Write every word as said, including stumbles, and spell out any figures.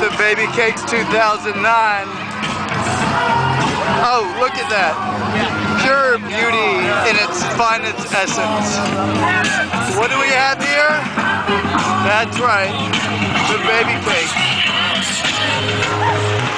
to BabyCakes two thousand nine. Oh, look at that. Pure beauty in its finest essence. What do we have here? That's right, the BabyCakes.